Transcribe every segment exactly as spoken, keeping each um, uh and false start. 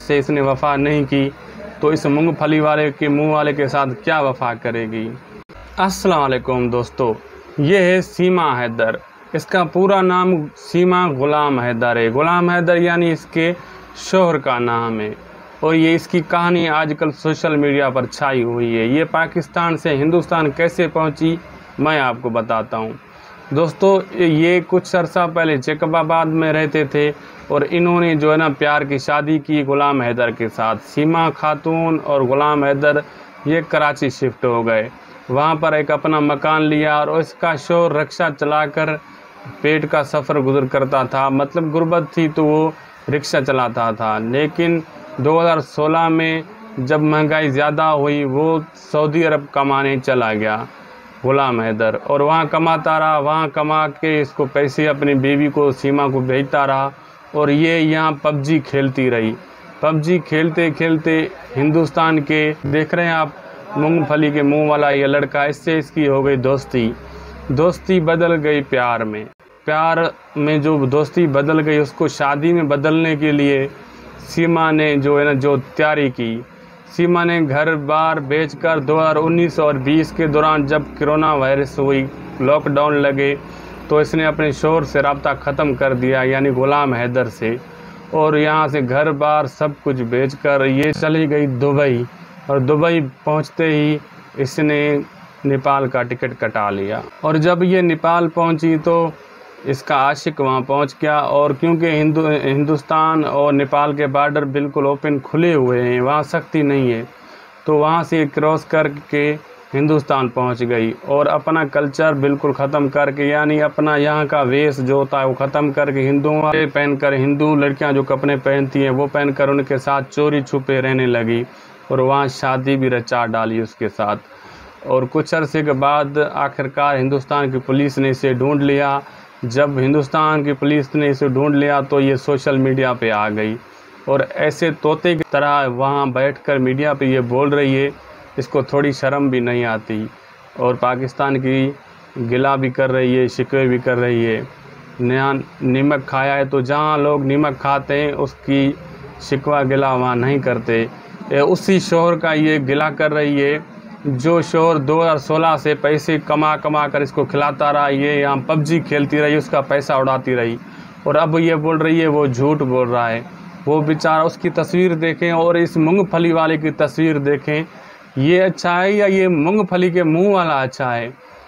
से इसने वफ़ा नहीं की तो इस मूंगफली वाले के मुंह वाले के साथ क्या वफ़ा करेगी। अस्सलाम वालेकुम दोस्तों, ये है सीमा हैदर। इसका पूरा नाम सीमा ग़ुलाम हैदर है। ग़ुलाम हैदर यानी इसके शोहर का नाम है और ये इसकी कहानी आजकल सोशल मीडिया पर छाई हुई है। ये पाकिस्तान से हिंदुस्तान कैसे पहुंची मैं आपको बताता हूं। दोस्तों, ये कुछ अरसा पहले जैकबाबाद में रहते थे और इन्होंने जो है ना प्यार की शादी की ग़ुलाम हैदर के साथ। सीमा खातून और ग़ुलाम हैदर ये कराची शिफ्ट हो गए, वहाँ पर एक अपना मकान लिया और इसका शोहर रिक्शा चलाकर पेट का सफ़र गुजर करता था। मतलब गुर्बत थी तो वो रिक्शा चलाता था। लेकिन दो हज़ार सोलह में जब महंगाई ज़्यादा हुई वो सऊदी अरब कमाने चला गया ग़ुलाम हैदर, और वहाँ कमाता रहा। वहाँ कमा के इसको पैसे अपनी बीवी को सीमा को भेजता रहा और ये यहाँ पबजी खेलती रही। पबजी खेलते खेलते हिंदुस्तान के देख रहे हैं आप मूंगफली के मुंह वाला ये लड़का, इससे इसकी हो गई दोस्ती। दोस्ती बदल गई प्यार में। प्यार में जो दोस्ती बदल गई उसको शादी में बदलने के लिए सीमा ने जो है ना जो तैयारी की। सीमा ने घर बार बेचकर दो हज़ार उन्नीस और बीस के दौरान जब कोरोना वायरस हुई, लॉकडाउन लगे, तो इसने अपने शोहर से रब्ता ख़त्म कर दिया यानी ग़ुलाम हैदर से, और यहाँ से घर बार सब कुछ बेचकर ये चली गई दुबई। और दुबई पहुँचते ही इसने नेपाल का टिकट कटा लिया और जब ये नेपाल पहुँची तो इसका आशिक वहाँ पहुँच गया। और क्योंकि हिंदू हिंदुस्तान और नेपाल के बॉर्डर बिल्कुल ओपन खुले हुए हैं, वहाँ सख्ती नहीं है, तो वहाँ से क्रॉस करके हिंदुस्तान पहुँच गई और अपना कल्चर बिल्कुल ख़त्म करके यानी अपना यहाँ का वेश जो होता है वो ख़त्म करके हिंदुओं वाले पहनकर, हिंदू लड़कियाँ जो कपड़े पहनती हैं वो पहनकर उनके साथ चोरी छुपे रहने लगी और वहाँ शादी भी रचा डाली उसके साथ। और कुछ अरसे के बाद आखिरकार हिंदुस्तान की पुलिस ने इसे ढूंढ लिया। जब हिंदुस्तान की पुलिस ने इसे ढूंढ लिया तो ये सोशल मीडिया पे आ गई और ऐसे तोते की तरह वहाँ बैठकर मीडिया पे ये बोल रही है, इसको थोड़ी शर्म भी नहीं आती और पाकिस्तान की गिला भी कर रही है, शिकवे भी कर रही है। नया नमक खाया है तो जहाँ लोग नमक खाते हैं उसकी शिकवा गिला वहाँ नहीं करते। उसी शोहर का ये गिला कर रही है जो शोहर दो हज़ार सोलह से पैसे कमा कमा कर इसको खिलाता रहा। ये यहाँ पबजी खेलती रही, उसका पैसा उड़ाती रही और अब ये बोल रही है वो झूठ बोल रहा है। वो बेचारा, उसकी तस्वीर देखें और इस मूंगफली वाले की तस्वीर देखें, ये अच्छा है या ये मूंगफली के मुंह वाला अच्छा है।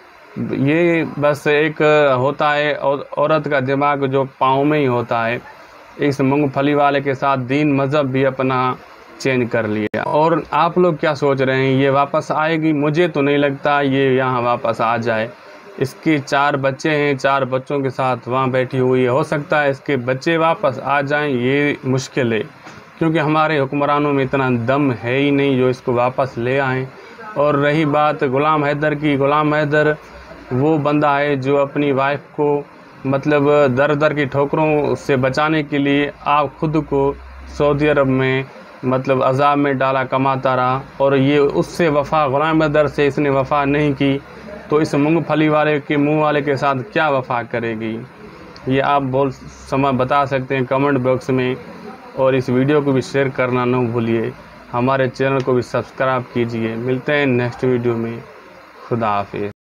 ये बस एक होता है और औरत का दिमाग जो पाँव में ही होता है। इस मूंगफली वाले के साथ दीन मज़हब भी अपना चेंज कर लिया। और आप लोग क्या सोच रहे हैं, ये वापस आएगी? मुझे तो नहीं लगता ये यहाँ वापस आ जाए। इसके चार बच्चे हैं, चार बच्चों के साथ वहाँ बैठी हुई है। हो सकता है इसके बच्चे वापस आ जाएं, ये मुश्किल है क्योंकि हमारे हुक्मरानों में इतना दम है ही नहीं जो इसको वापस ले आएँ। और रही बात ग़ुलाम हैदर की, ग़ुलाम हैदर वो बंदा है जो अपनी वाइफ को मतलब दर दर की ठोकरों से बचाने के लिए आप खुद को सऊदी अरब में मतलब अज़ाब में डाला, कमाता रहा। और ये उससे वफ़ा, ग़ुलाम हैदर से इसने वफ़ा नहीं की तो इस मूंगफली वाले के मुंह वाले के साथ क्या वफ़ा करेगी, ये आप बोल समय बता सकते हैं कमेंट बॉक्स में। और इस वीडियो को भी शेयर करना न भूलिए। हमारे चैनल को भी सब्सक्राइब कीजिए। मिलते हैं नेक्स्ट वीडियो में। खुदा हाफिज़।